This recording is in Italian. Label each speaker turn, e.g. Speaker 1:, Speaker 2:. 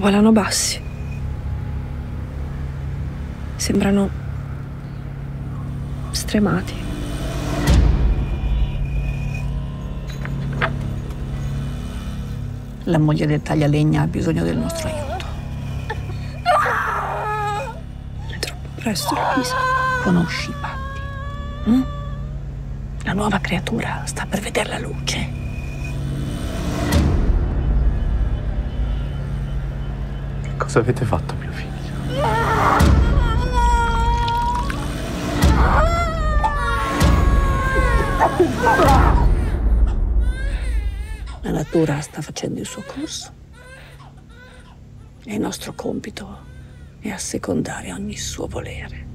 Speaker 1: Volano bassi. Sembrano stremati.
Speaker 2: La moglie del taglialegna ha bisogno del nostro aiuto.
Speaker 1: È troppo presto, Luisa.
Speaker 2: Conosci i patti? La nuova creatura sta per vedere la luce.
Speaker 3: Che cosa avete fatto a mio figlio?
Speaker 2: La natura sta facendo il suo corso e il nostro compito è assecondare ogni suo volere.